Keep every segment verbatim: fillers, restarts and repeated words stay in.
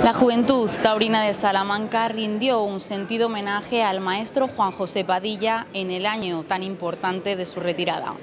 La Juventud Taurina de Salamanca rindió un sentido homenaje al maestro Juan José Padilla en el año tan importante de su retirada.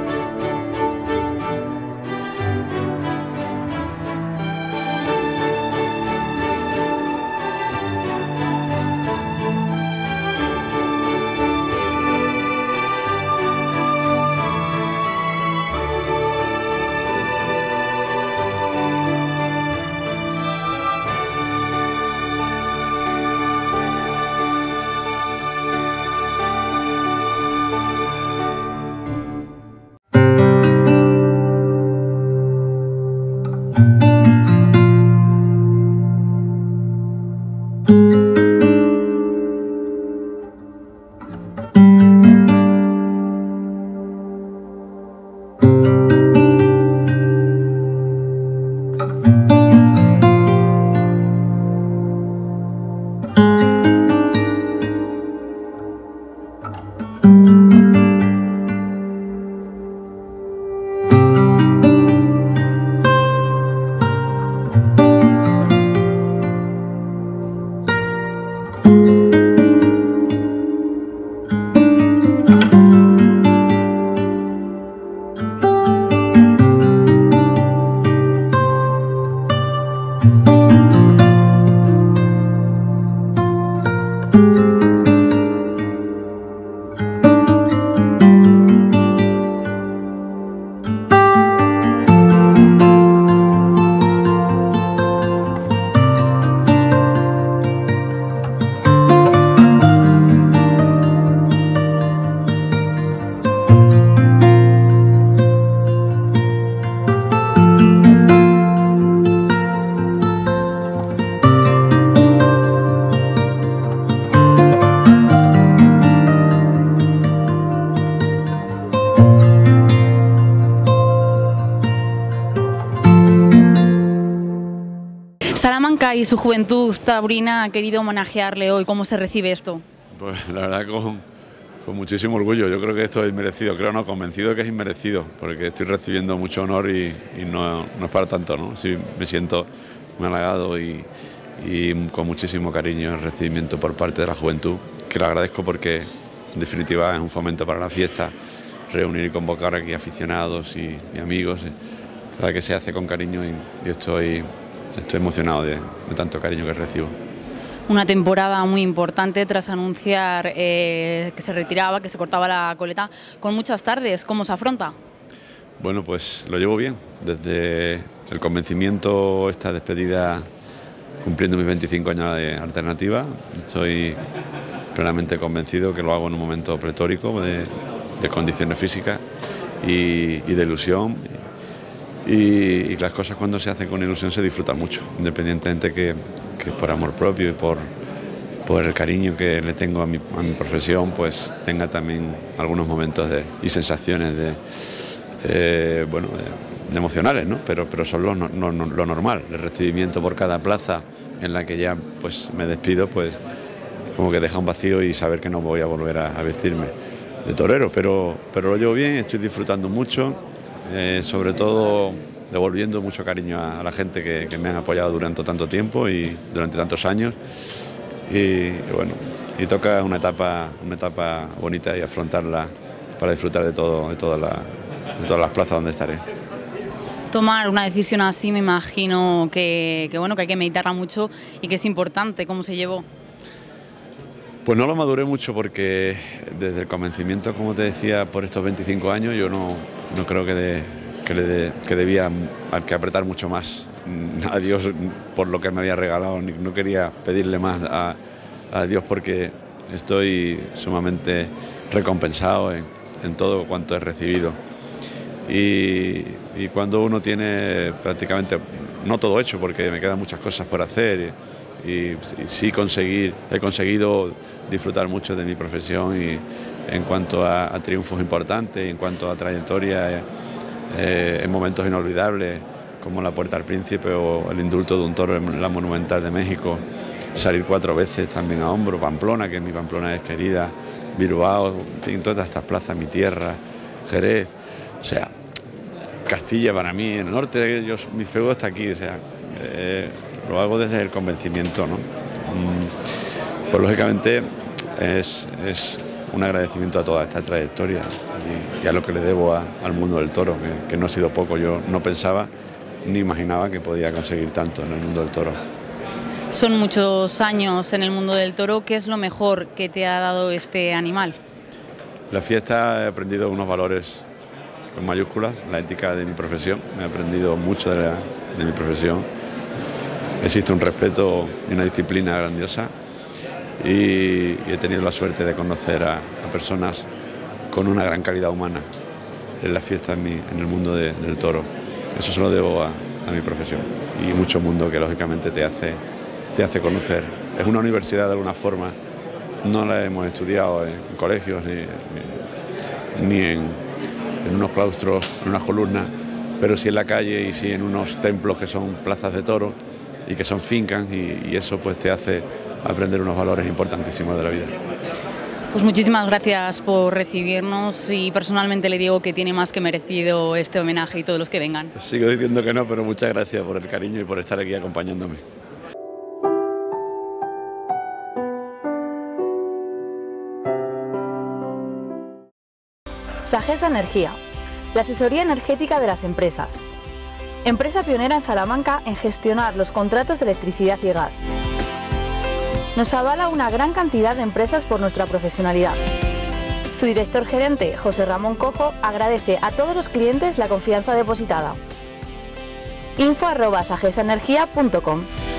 Salamanca y su Juventud Taurina ha querido homenajearle hoy. ¿Cómo se recibe esto? Pues la verdad con, con muchísimo orgullo. Yo creo que esto es inmerecido, creo no, convencido de que es inmerecido, porque estoy recibiendo mucho honor y, y no, no es para tanto, ¿no? Sí, me siento muy halagado y, y con muchísimo cariño el recibimiento por parte de la Juventud, que lo agradezco porque en definitiva es un fomento para la fiesta, reunir y convocar aquí aficionados y, y amigos. La verdad que se hace con cariño y, y estoy... Estoy emocionado de, de tanto cariño que recibo. Una temporada muy importante tras anunciar eh, que se retiraba, que se cortaba la coleta, con muchas tardes. ¿Cómo se afronta? Bueno, pues lo llevo bien. Desde el convencimiento, esta despedida, cumpliendo mis veinticinco años de alternativa, estoy plenamente convencido que lo hago en un momento pletórico de, de condiciones físicas y, y de ilusión. Y, y las cosas cuando se hacen con ilusión se disfrutan mucho, independientemente que, que por amor propio y por, por el cariño que le tengo a mi, a mi profesión, pues tenga también algunos momentos de, y sensaciones de, eh, bueno, de, de emocionales, ¿no? Pero, pero son lo, no, no, lo normal, el recibimiento por cada plaza en la que ya pues me despido, pues como que deja un vacío y saber que no voy a volver a, a vestirme de torero, pero, pero lo llevo bien, estoy disfrutando mucho. Eh, sobre todo devolviendo mucho cariño a, a la gente que, que me han apoyado durante tanto tiempo y durante tantos años y, y bueno, y toca una etapa, una etapa bonita y afrontarla para disfrutar de todo, de, toda la, de todas las plazas donde estaré. Tomar una decisión así me imagino que, que, bueno, que hay que meditarla mucho y que es importante. ¿Cómo se llevó? Pues no lo maduré mucho porque desde el convencimiento, como te decía, por estos veinticinco años yo no, no creo que, de, que, le de, que debía que apretar mucho más a Dios por lo que me había regalado. No quería pedirle más a, a Dios porque estoy sumamente recompensado en, en todo cuanto he recibido. Y, y cuando uno tiene prácticamente, no todo hecho porque me quedan muchas cosas por hacer, y, y sí conseguir, he conseguido disfrutar mucho de mi profesión y en cuanto a, a triunfos importantes, en cuanto a trayectoria eh, en momentos inolvidables como la Puerta al Príncipe o el indulto de un toro en la Monumental de México, salir cuatro veces también a hombro, Pamplona, que mi Pamplona es querida, Bilbao, en fin, todas estas plazas, mi tierra, Jerez, o sea, Castilla para mí, en el norte, yo, mi feudo está aquí, o sea, eh, lo hago desde el convencimiento, ¿no? Pues lógicamente es, es un agradecimiento a toda esta trayectoria y, y a lo que le debo a, al mundo del toro, que, que no ha sido poco. Yo no pensaba ni imaginaba que podía conseguir tanto en el mundo del toro. Son muchos años en el mundo del toro. ¿Qué es lo mejor que te ha dado este animal? La fiesta he aprendido unos valores con mayúsculas, la ética de mi profesión. He aprendido mucho de, la, de mi profesión. Existe un respeto y una disciplina grandiosa y, y he tenido la suerte de conocer a, a personas con una gran calidad humana en la fiesta, en, mi, en el mundo de, del toro. Eso se lo debo a, a mi profesión y mucho mundo que lógicamente te hace, te hace conocer. Es una universidad de alguna forma, no la hemos estudiado en colegios ni, ni, ni en, en unos claustros, en unas columnas, pero sí en la calle y sí en unos templos que son plazas de toros y que son fincas y, y eso pues te hace aprender unos valores importantísimos de la vida. Pues muchísimas gracias por recibirnos y personalmente le digo que tiene más que merecido este homenaje y todos los que vengan. Sigo diciendo que no, pero muchas gracias por el cariño y por estar aquí acompañándome. Sagesa Energía, la asesoría energética de las empresas. Empresa pionera en Salamanca en gestionar los contratos de electricidad y gas. Nos avala una gran cantidad de empresas por nuestra profesionalidad. Su director gerente, José Ramón Cojo, agradece a todos los clientes la confianza depositada. info arroba sagesaenergia punto com